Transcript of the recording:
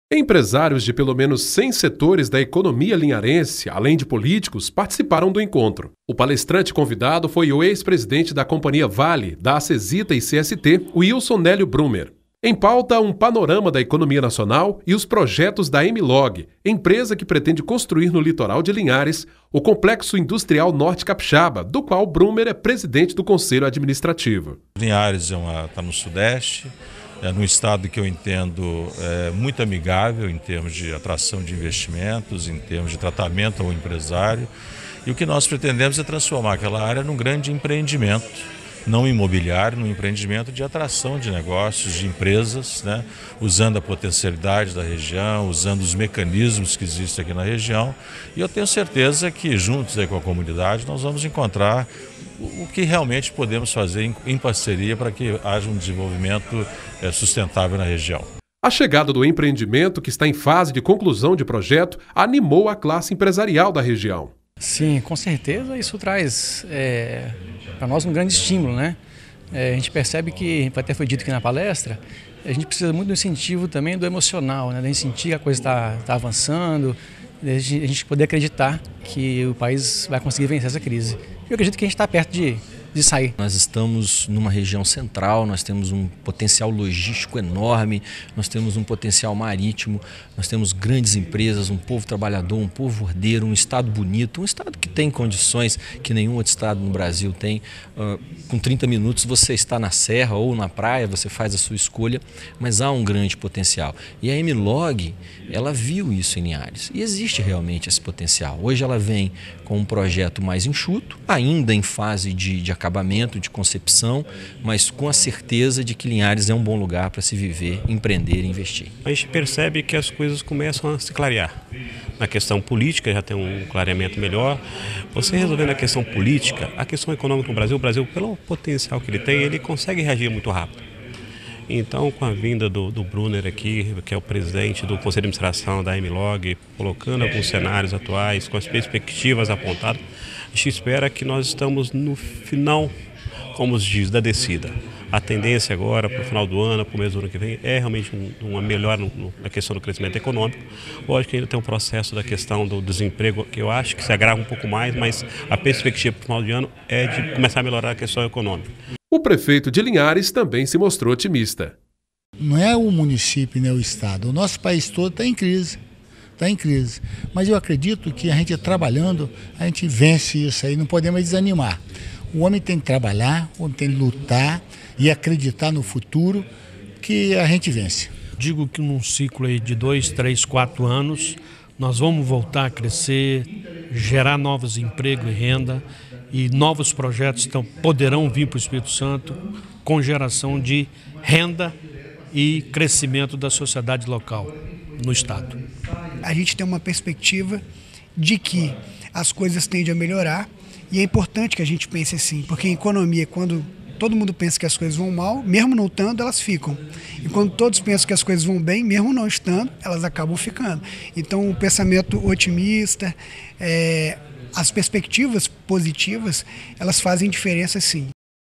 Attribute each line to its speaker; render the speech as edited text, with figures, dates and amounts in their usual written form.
Speaker 1: Empresários de pelo menos 100 setores da economia linharense, além de políticos, participaram do encontro. O palestrante convidado foi o ex-presidente da Companhia Vale, da Acesita e CST, Wilson Nélio Brumer. Em pauta, um panorama da economia nacional e os projetos da Emilog, empresa que pretende construir no litoral de Linhares o Complexo Industrial Norte Capixaba, do qual Brumer é presidente do Conselho Administrativo.
Speaker 2: Linhares está no Sudeste, num estado que eu entendo muito amigável em termos de atração de investimentos, em termos de tratamento ao empresário. E o que nós pretendemos é transformar aquela área num grande empreendimento, não imobiliário, num empreendimento de atração de negócios, de empresas, né? Usando a potencialidade da região, usando os mecanismos que existem aqui na região. E eu tenho certeza que juntos aí com a comunidade nós vamos encontrar o que realmente podemos fazer em parceria para que haja um desenvolvimento sustentável na região.
Speaker 1: A chegada do empreendimento, que está em fase de conclusão de projeto, animou a classe empresarial da região.
Speaker 3: Sim, com certeza isso traz para nós um grande estímulo, né? A gente percebe que, até foi dito aqui na palestra, a gente precisa muito do incentivo também do emocional, né? Da gente sentir que a coisa está avançando, a gente poder acreditar que o país vai conseguir vencer essa crise. Eu acredito que a gente está perto de sair.
Speaker 4: Nós estamos numa região central, nós temos um potencial logístico enorme, nós temos um potencial marítimo, nós temos grandes empresas, um povo trabalhador, um povo ordeiro, um estado bonito, um estado que tem condições que nenhum outro estado no Brasil tem. Com 30 minutos você está na serra ou na praia, você faz a sua escolha, mas há um grande potencial. E a Emilog, ela viu isso em Linhares e existe realmente esse potencial. Hoje ela vem com um projeto mais enxuto, ainda em fase de acabamento, de concepção, mas com a certeza de que Linhares é um bom lugar para se viver, empreender e investir.
Speaker 5: A gente percebe que as coisas começam a se clarear. Na questão política já tem um clareamento melhor. Você resolvendo a questão política, a questão econômica no Brasil, o Brasil, pelo potencial que ele tem, ele consegue reagir muito rápido. Então, com a vinda do Bruner aqui, que é o presidente do Conselho de Administração da Emilog, colocando alguns cenários atuais, com as perspectivas apontadas, a gente espera que nós estamos no final, como se diz, da descida. A tendência agora, para o final do ano, para o mês do ano que vem, é realmente uma melhora na questão do crescimento econômico. Lógico que ainda tem um processo da questão do desemprego, que eu acho que se agrava um pouco mais, mas a perspectiva para o final de ano é de começar a melhorar a questão econômica.
Speaker 1: O prefeito de Linhares também se mostrou otimista.
Speaker 6: Não é o município nem o estado, o nosso país todo está em crise. Está em crise, mas eu acredito que a gente trabalhando, a gente vence isso aí, não podemos desanimar. O homem tem que trabalhar, o homem tem que lutar e acreditar no futuro que a gente vence.
Speaker 7: Digo que num ciclo aí de 2, 3, 4 anos, nós vamos voltar a crescer, gerar novos empregos e renda e novos projetos poderão vir para o Espírito Santo com geração de renda e crescimento da sociedade local no estado.
Speaker 8: A gente tem uma perspectiva de que as coisas tendem a melhorar e é importante que a gente pense assim, porque em economia, quando todo mundo pensa que as coisas vão mal, mesmo não estando, elas ficam. E quando todos pensam que as coisas vão bem, mesmo não estando, elas acabam ficando. Então, o pensamento otimista, as perspectivas positivas, elas fazem diferença sim.